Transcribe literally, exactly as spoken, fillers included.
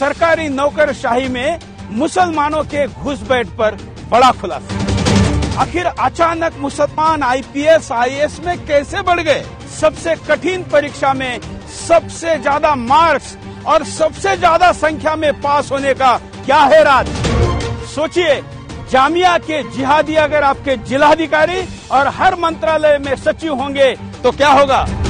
सरकारी नौकरशाही में मुसलमानों के घुसपैठ पर बड़ा खुलासा। आखिर अचानक मुसलमान आईपीएस आईएएस में कैसे बढ़ गए? सबसे कठिन परीक्षा में सबसे ज्यादा मार्क्स और सबसे ज्यादा संख्या में पास होने का क्या है राज? सोचिए, जामिया के जिहादी अगर आपके जिलाधिकारी और हर मंत्रालय में सचिव होंगे तो क्या होगा?